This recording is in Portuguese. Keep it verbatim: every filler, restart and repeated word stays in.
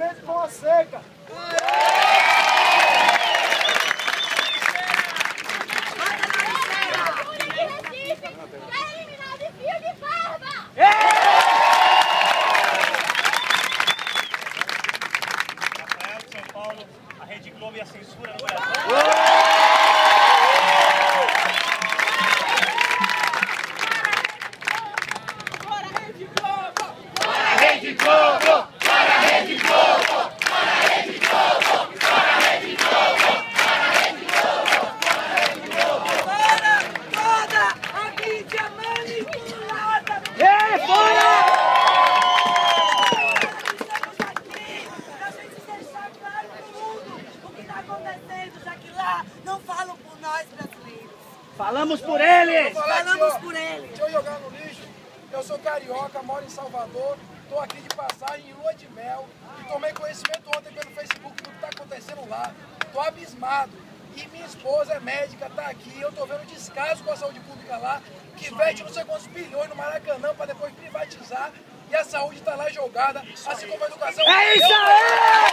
meses com a seca. A Rede Globo e a censura no Brasil. Fora a Rede Globo! Fora a Rede Globo! Fora a Rede Globo! Fora a Rede Globo! Fora a Rede Globo! Fora a Rede Globo! Fora a Rede Globo! Fora toda a mídia manipulada! Ei, fora! Já que lá não falam por nós brasileiros. Falamos por eles! Falamos por eles. Deixa eu jogar no lixo. Eu sou carioca, moro em Salvador, estou aqui de passagem em lua de mel e tomei conhecimento ontem pelo Facebook do que está acontecendo lá. Estou abismado. E minha esposa é médica, está aqui, eu estou vendo descaso com a saúde pública lá, que investe não sei quantos bilhões no Maracanã para depois privatizar e a saúde está lá jogada, assim como a educação. É isso aí!